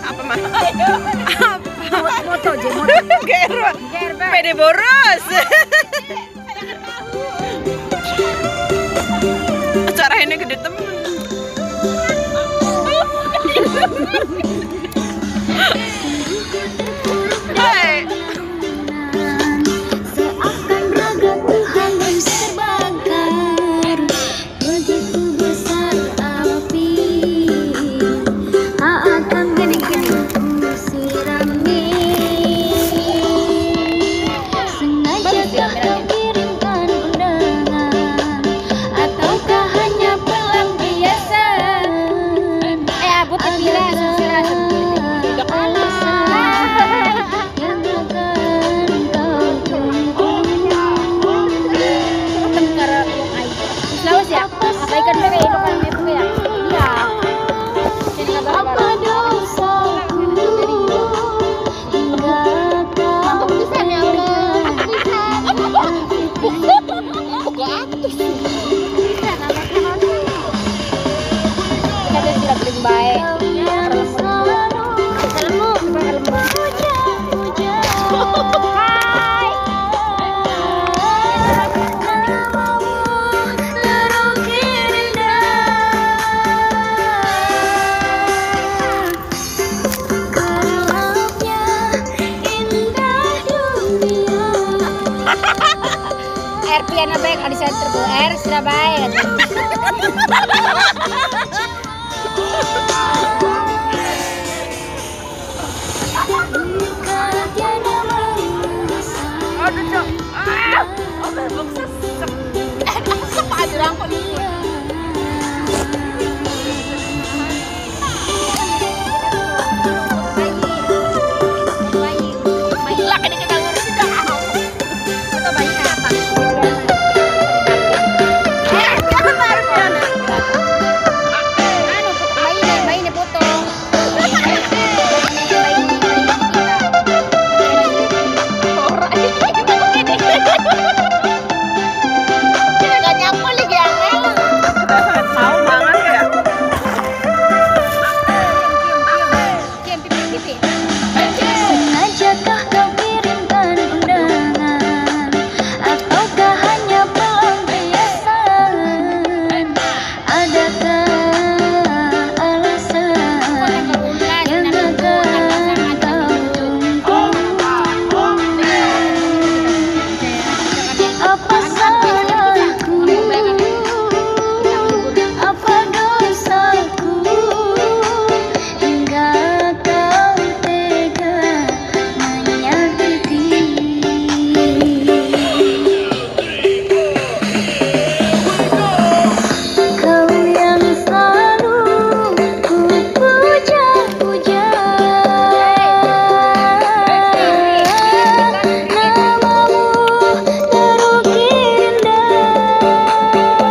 Apa mah? Apa? Moto je moto. Gerwa. Pede boros. Acara ini gede temen. Hai. Seakan raga Tuhan terbakar, begitu besar api, akan ku sirami. Sengaja kau kirimkan undangan, ataukah hanya pelampiasan? Abut bila abaikan dulu ya, kan itu ya. Iya. Jadi apa dosaku hingga kau kita tidak paling baik. Air piana baik di center Bu Air Surabaya. Aduh, Cok. Oke, belum sesep. Sesep aja rangkul ini. Lah, ini kita ngurus dah. Itu bayi apa? Bayi ini potong. Sengajakah kau kirimkan undangan, ataukah hanya pelampiasan? Adakah alasan yang akan kau tunggu? Apa salahku? Apa dosaku hingga kau tega menyakiti? Kau yang selalu ku puja-puja, namamu terukir indah,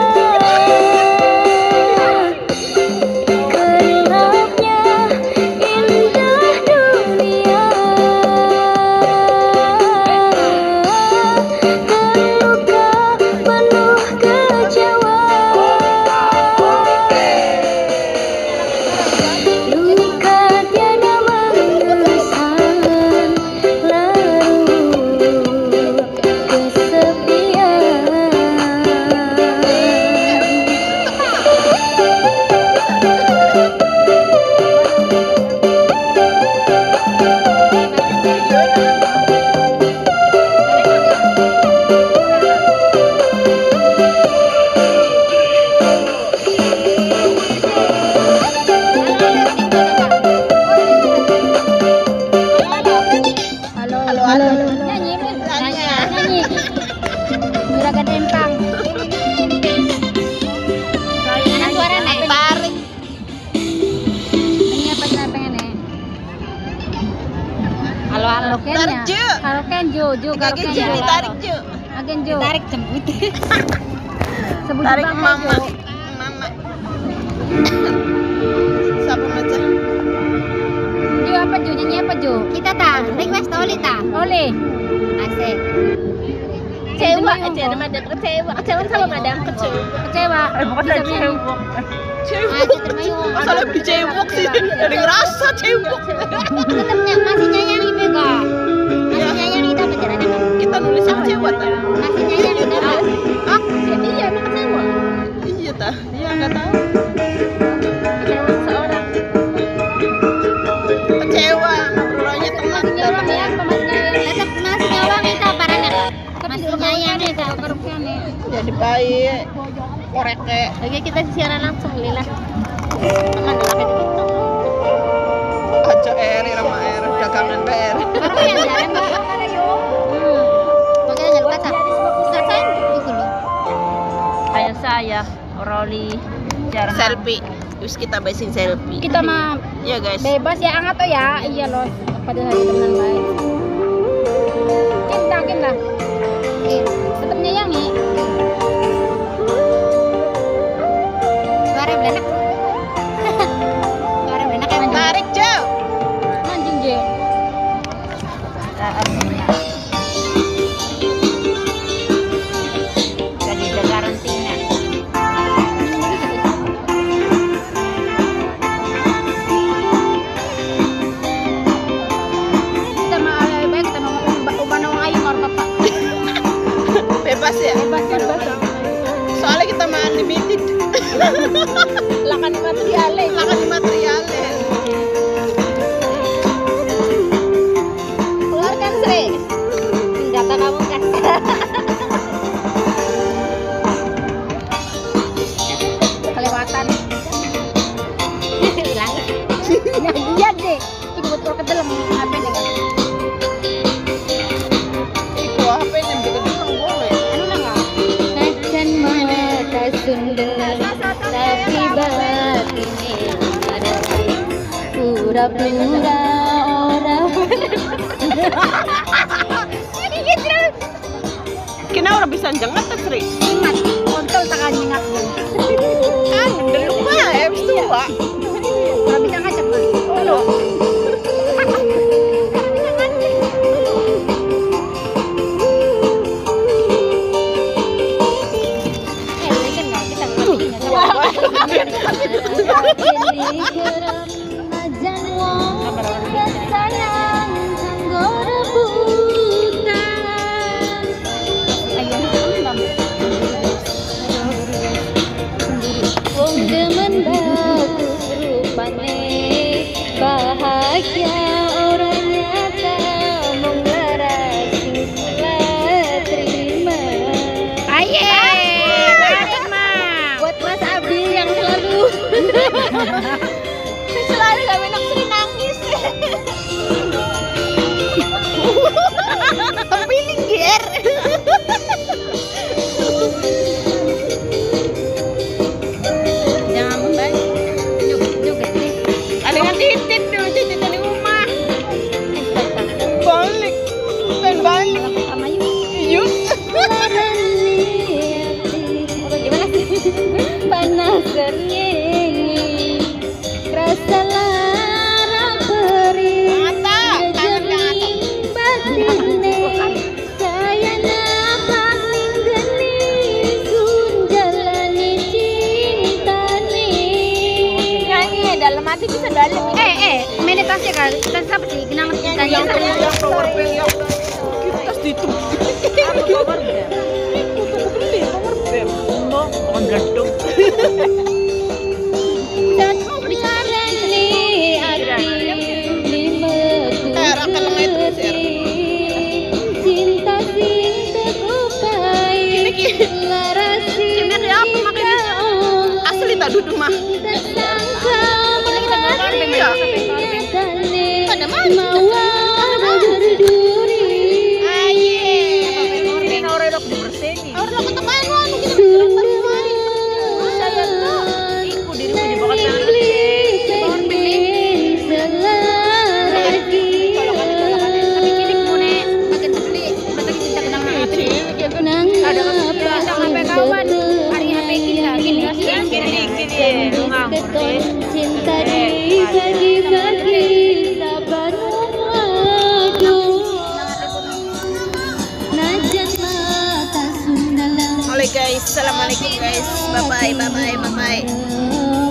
gelapnya indah dunia, terluka penuh kecewa, luka tiada mengesan, larut kesepian. Halo. Nyanyi. Juragan Empang. Mana suara nek? Tarik. Ini apa sih pengen nih? Halo Kenya. Tarik, Ju. Halo Ken Ju, Kaki Ju, tarik, Ju. Agen Ju. Tarik jemput. Sebut Tarik Bang mama. Ju. Mama. Siapa macam? Ju apa Ju? Nyanyi apa Ju? Kita tak request Oli tak? Oli. Asik. Kecewa aja ada madam kecewa. Kecewa sama madam kecewa. Kecewa. Bukan Bisa cewek. Aja termayung. Masa lebih cewek sih? Dari ngerasa cewek. Tetapnya masih nyayangi Bega. Masih nyayangi kita pacaran apa? Kita nulis sama cewek tak? Masih nyayangi kita. Ah, iya emang kecewa. Iya tak? Iya nggak tahu. Kecewa seorang. Kecewa. Ngobrolnya teman. Nyawang ya, tetap masih nyawang kita parahnya. Masih nyayangi kita. Jadi baik. Koreke. Lagi kita siaran langsung Lila. Teman dalam itu. Aja Rama dagangan BR. Baru yang jalan Mbak. Makanya jangan lupa tak. Selesai itu loh. Kayak saya, Roli, jarang selfie. Terus kita besin selfie. Kita mah Iya guys. bebas ya angat tuh ya. Iya loh. Pada hari teman baik. Kita. Tetap nyayangi. Suara belenak. Suara belenak ya anjing. Tarik jauh. Anjing je. Jadi ada karantina. Kita mah baik kita mau ubah nawang ayu mar bapak. Bebas ya? Bebas. Soalnya kita mah unlimited. Lakan materiale. Keluarkan Sri. Senjata kamu kan. Kelewatan. Hilang. Iya deh. Itu betul ke dalam apa nih? Iku HP yang bikin orang boleh. Anu lah nggak? Najan mata sundel, tapi batin pura-pura orang. Kena orang bisa jengat tak Sri? Ingat, kontol tak ingat. Kan, belum mah ya, habis tua. Kalau bisa ngajak mah. Oh, Kan nggak kita nggak bahagia orang nyata menglaras sing kula terima. Aye, terima. Buat Mas Abi yang selalu gak enak Sri nangis. Tapi ini ger. jangan membalik. Juga nih. Ada yang titit dulu, titit dari rumah. Balik. Bukan balik. Sama yuk. Yuk. Gimana sih? Panas bernyanyi, rasa lara perih, jejering batine, saya napak ninggeni, sun jalani cintane. Nyanyi dalam hati bisa dalam. Meditasi kan? Kita siapa sih? Kenapa kita Yang power band yang kita situ. Power band. Power band. Asli tak duduk mah. Ada mana? Aye. Orang dok dibersih. Orang dok ketemuan kita. Saya Assalamualaikum guys. Bye bye.